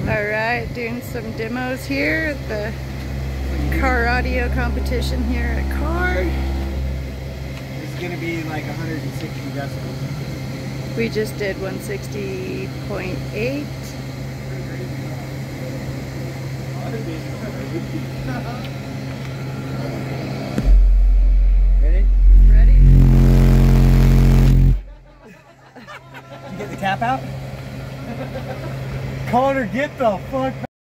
Alright, doing some demos here at the car audio competition here at Car. This is going to be like 160 decibels. We just did 160.8. Ready? Ready? You get the Tapout? Connor, get the fuck back.